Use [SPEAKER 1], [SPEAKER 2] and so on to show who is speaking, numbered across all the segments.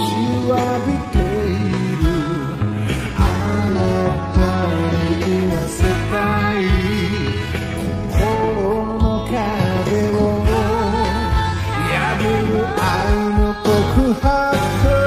[SPEAKER 1] ちわびているあなたに言わせたい心の壁を破る愛の告白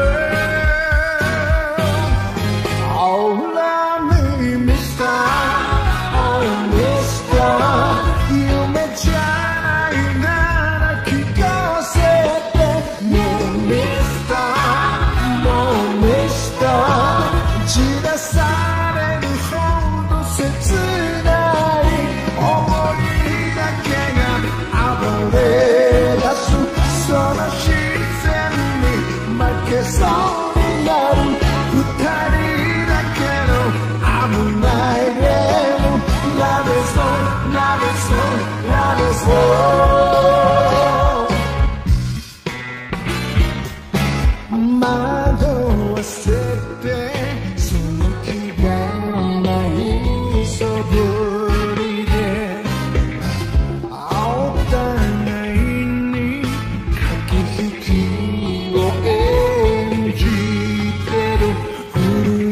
[SPEAKER 1] 窓を捨ててその気がないそぶりでお互いに駆け引きを演じてる古い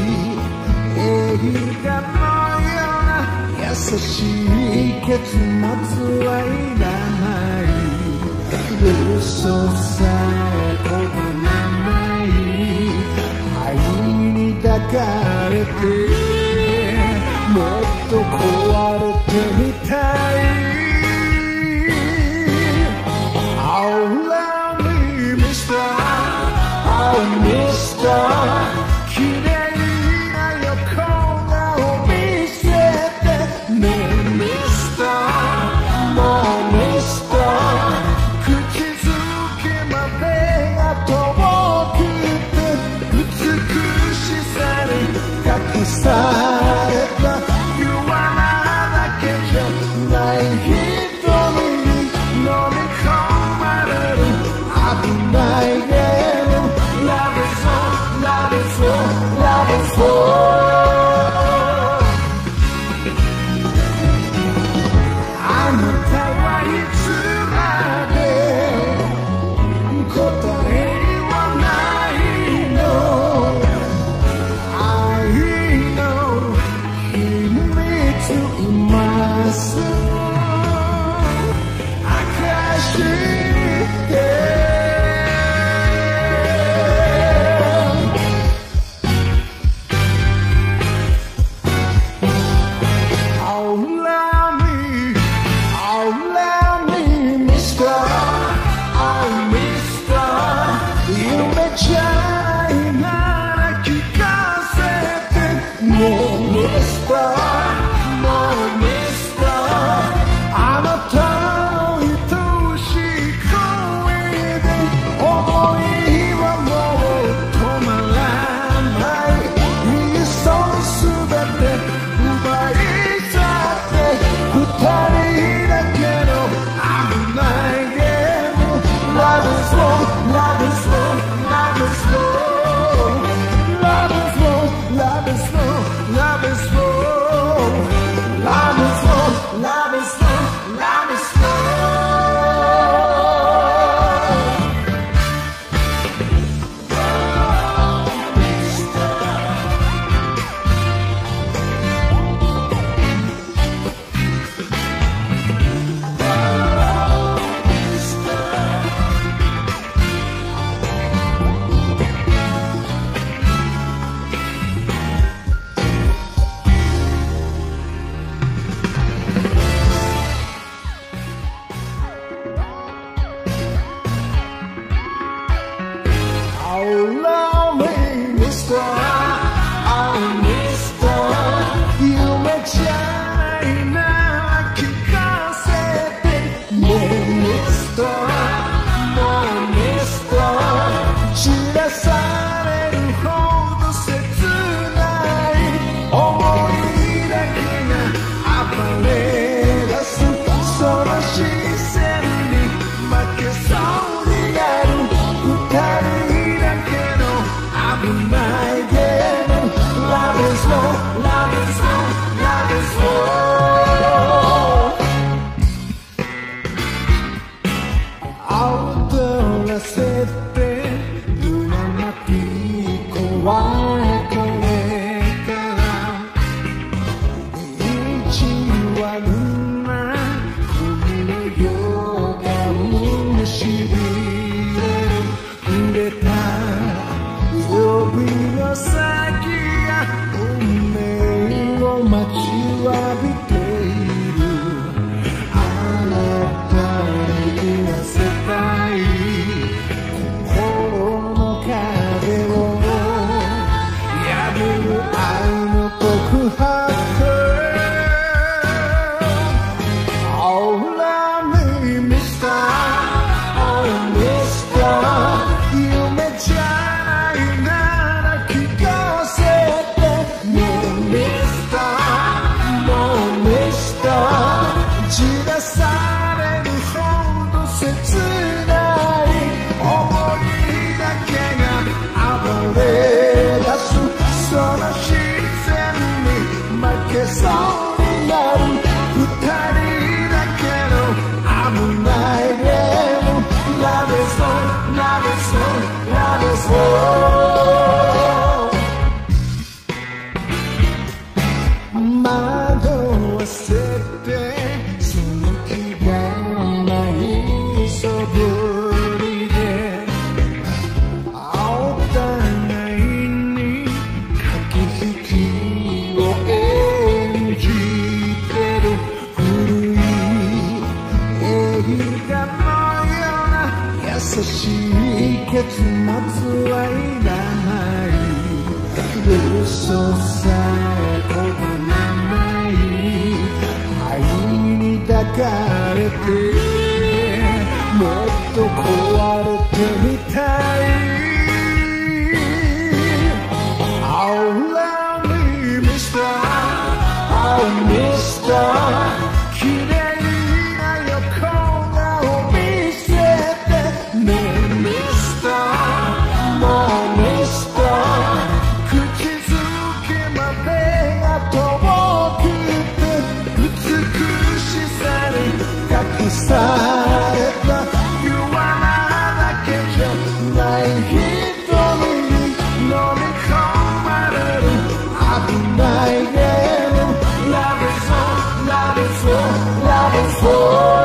[SPEAKER 1] 映画のような優しい結末はいらない嘘さえこぼない愛に抱かれてもっと壊れてみたい Oh love me Mr. Oh Mr. 綺麗な横顔見せてね Mr. もう Mr. 口づけまでが遠くて美しさに隠された弱なだけじゃない瞳に飲み込まれる危ないゲーム Love is all, love is all, love is all あなたはいつまで答えはないの愛の秘密今すぐ明かしてOh love me, oh love me Mr. Oh Mr. 夢じゃないなら聞かせてもう Mr. もう Mr. あなたの愛しい声で想いはもう止まらないいっそ全て奪い去って二人だけの危ないゲーム Love is war, love is war, love is war Love is war, love is war, love is war Love is war, love is war, love is war Oh love me Mr. Oh Mr. 夢じゃないなら聞かせてね Mr. もう Mr. 散らされるほど切ない想いだけが暴れ出すその視線に負けそうになる二人だけの危ないこれから一話のようがむしびれる触れた指の先が運命を待ちわびているあなたに言わせたい心の壁を破る愛の告白そうになる二人だけの危ないゲーム Love is all, love is all, love is all 窓を捨ててその気がないそぶりでお互いに駆け引きを優しい結末はいらない嘘さえこぼらない愛に抱かれてもっと壊れてみたい Oh love me Mr. Oh Mr. 綺麗な横顔見せてねミスターもうミスター口づけまでが遠くて美しさに隠された弱なだけじゃない瞳に飲み込まれる危ないゲーム Love is all, love is all, love is all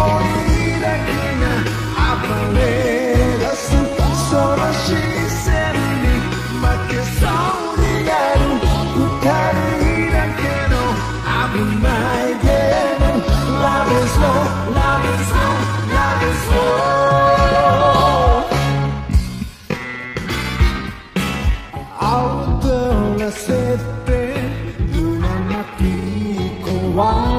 [SPEAKER 1] She said one